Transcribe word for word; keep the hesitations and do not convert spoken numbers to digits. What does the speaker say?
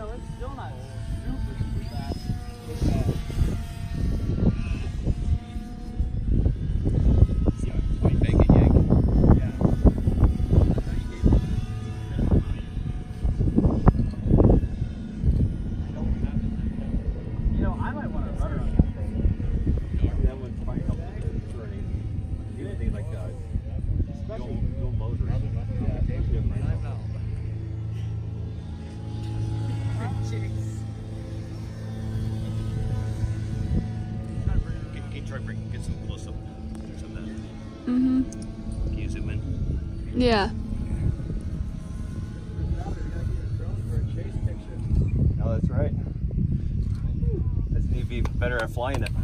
know, it's still not super, super fast. It's, uh, See, quite big and yank. yeah. You know, I might want to rudder on that thing. That one's probably helping with turning. Even things like uh, Especially dual motors. yeah, Different. I know. Can, can you try to bring, get some close up? Some of that. Mm-hmm. Can you zoom in? Yeah. Oh, that's right. That's need to be better at flying it.